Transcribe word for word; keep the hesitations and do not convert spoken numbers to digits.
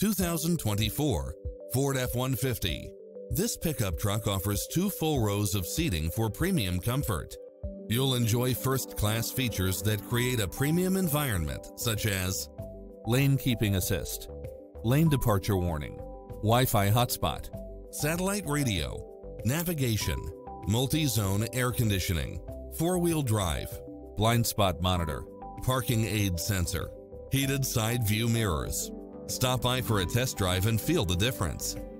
two thousand twenty-four Ford F one fifty. This pickup truck offers two full rows of seating for premium comfort. You'll enjoy first-class features that create a premium environment, such as lane keeping assist, lane departure warning, Wi-Fi hotspot, satellite radio, navigation, multi-zone air conditioning, four-wheel drive, blind spot monitor, parking aid sensor, heated side view mirrors. Stop by for a test drive and feel the difference.